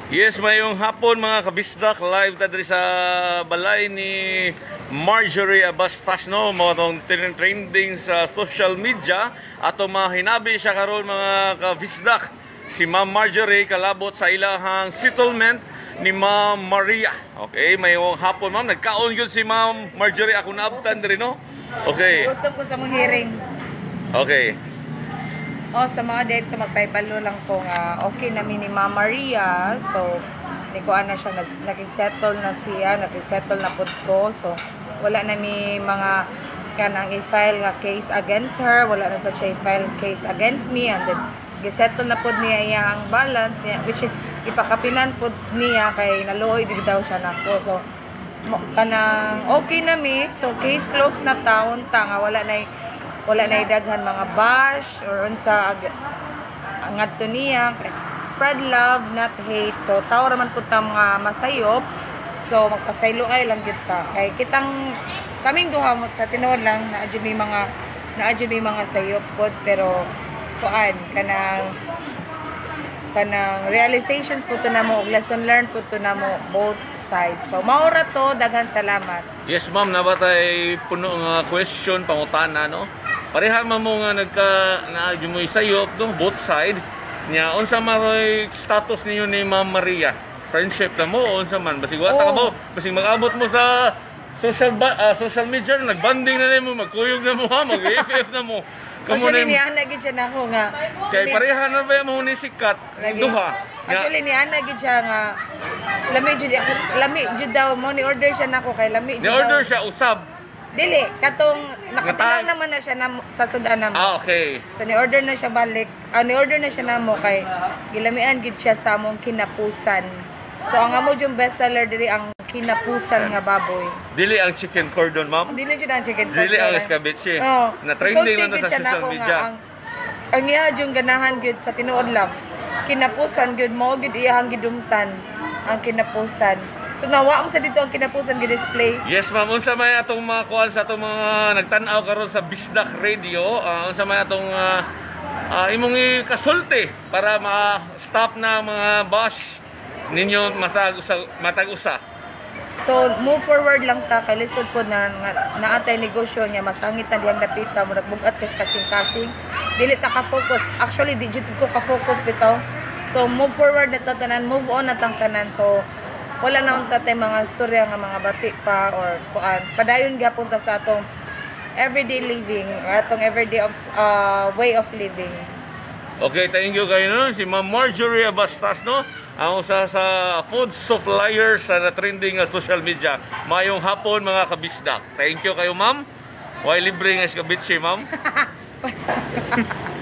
Yes, mayong hapon mga kabisdak, live ta diri sa balay ni Marjorie Abastas, no, mga tong trending sa social media ato mahinabi siya karon mga kabisdak. Si Ma'am Marjorie kalabot sa ilahang settlement ni Ma'am Maria. Okay, mayong hapon ma'am, nagkaon gyud si Ma'am Marjorie, ako naabtan diri, no. Okay. Gutom ko sa mong hearing. Okay. Sa mga date, magpaipalo lang ko nga okay na ni Ma'am Maria. So, hindi ko na siya, nag-settle na siya, nag-settle na po ko. So, wala na mi mga kanang i-file nga case against her, wala na sa siya i-file case against me, and then, gisettle na po niya iyang balance niya, which is, ipakapinan po niya kay naluoy din daw siya na po. So, kanang okay na mi, so case closed na taon, nga wala na idaghan mga bash or unsa ngadto niya, spread love not hate. So tao raman pud ta mga masayop, so magpasaylo ay lang gyud ta kay kitang kaming duha mo sa tinuod lang naadyo may mga sayop pod, pero kuan kanang realizations pud to na mo, lesson learned pud to na mo both sides. So maura to, daghan salamat. Yes ma'am, nabatay puno nga question pangutana, no. Pareha mo nga naadyo mo sayop, no, both side niya. Unsa maroy status ninyo ni Ma'am Maria? Friendship na mo unsa man, basig wata ka mo, basig mag-abot mo sa social media, nagbanding na nimo, magkuyog na mo ha, mag-FF na mo. Actually niya nagid siya nako nga kay pareha na ba mo ni sikat duha. Actually niya nagid siya nga lami jud daw mo ni order siya nako kay lami jud. Ni order siya usab. Dili, katong nakatilaw naman na siya sa sudan naman. Okay. So ni-order na siya balik. Ni-order na siya namo kay gilamian gid siya sa among kinapusan. So ang amo yung best seller diri ang kinapusan nga baboy. Dili ang chicken cordon, ma'am? Dili jud ang chicken cordon. Dili ang escabeche. Na trending lang sa social media. Ang iya yung ganahan gid sa tinuod lang. Kinapusan gid mo gid iyang gidumtan ang kinapusan. So nawa mo sa dito ang kinapusan gi-display. Yes ma'am, unsa may atong mga kuan sa atong mga nagtan-aw karon sa Bisdak Radio, unsa may atong imong ikasulti para ma-stop na mga bash ninyo matag-usa. So move forward lang ta kay lisod po na naatay negosyo niya, masangit na diyang napita mo nagbugat kas kasing-kasing. Dili ta ka focus. Actually di jud ko ka focus bitaw. So move forward na tanan, move on na tang tanan. So wala na tatay mga storya nga mga bati pa or kuan. Padayon gyapon ta sa atong everyday living, atong everyday of way of living. Okay, thank you kayo, no? Si Ma'am Marjorie Abastas, no? Ang usa sa food suppliers sa trending social media. Mayong hapon mga kabisdak. Thank you kayo, ma'am. Why libre nga escabeche, ma'am?